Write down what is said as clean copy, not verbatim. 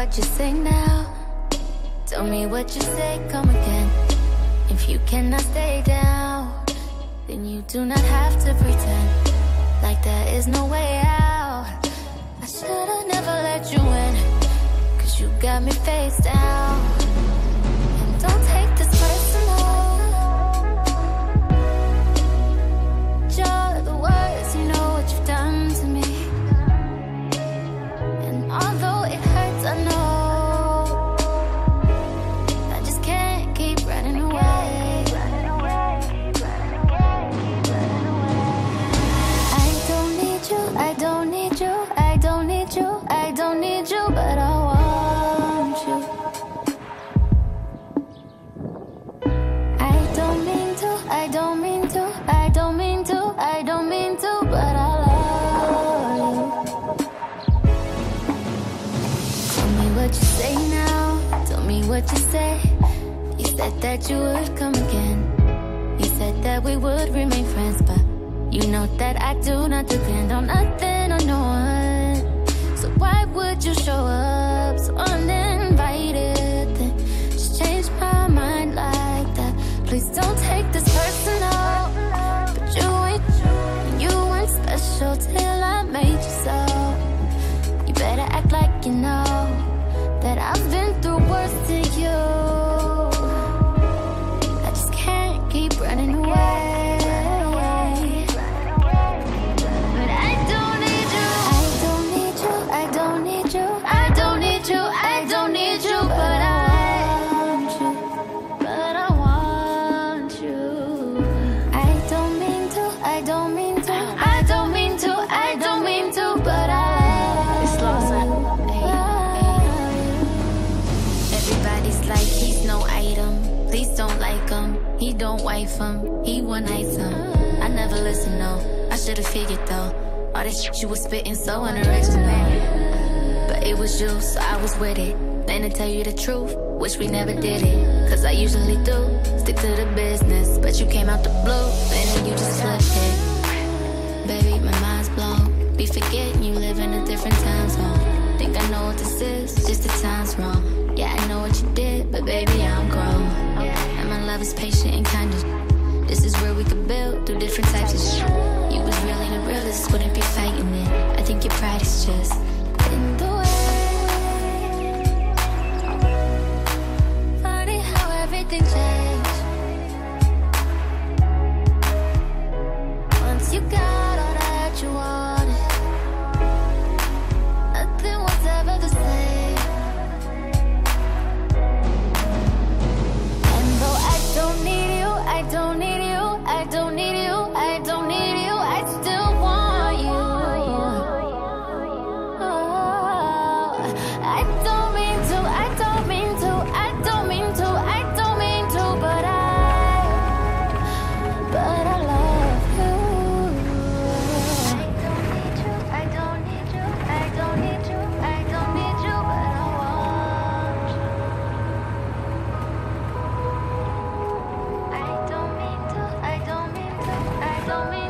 what you say now. Tell me what you say, come again. If you cannot stay down, then you do not have to pretend like there is no way out. I should've never let you in, 'cause you got me face down. And don't take this personal. You're the worst, you know what you've done to me. And although it hurts, I know I just can't keep running away. I don't need you, I don't need you, I don't need you, I don't need you, but I want you. I don't mean to, I don't mean to, I don't mean to, I don't mean to, but I love you. Tell me what you say now, tell me what you say. You said that you would come again. You said that we would remain friends, but you know that I do not depend on nothing or no one. So why would you show up so uninvited, then just change my mind like that? Please don't take this personal, but you weren't special till I made you so. You better act like you know that I've been through worse to you. I just can't keep running away. But I don't need you, I don't need you, I don't need you, I don't need you, I don't need you, but I want you, but I want you. I don't mean to, I don't mean to, I don't mean to, I don't mean to, but I love you. Everybody's like he's no item. Please don't like him. He don't wife him. He one night him. I never listen, no. I should've figured though. All that shit you was spitting so unoriginal. But it was you, so I was with it. Then to tell you the truth, wish we never did it. 'Cause I usually do stick to the business, but you came out the blue, and then you just flipped it. Baby, my mind's blown. Be forgetting you live in a different time zone. Think I know what this is, just the time's wrong. Yeah, I know what you did, but baby, I'm grown. And my love is patient and kind of. This is where we could build through different types of shit. You was really the realest, wouldn't be fighting it. I think your pride is just in the way. Funny how everything changed once you got all that you wanted. Nothing was ever the same. And though I don't need you, I don't need you, I don't need you, I don't need you, I still want you. Oh, I don't mean to, I don't mean to, I don't mean to, I don't mean to, but I love you. I don't need you, I don't need you, I don't need you, I don't need you, but I want you. I don't mean to, I don't mean to, I don't mean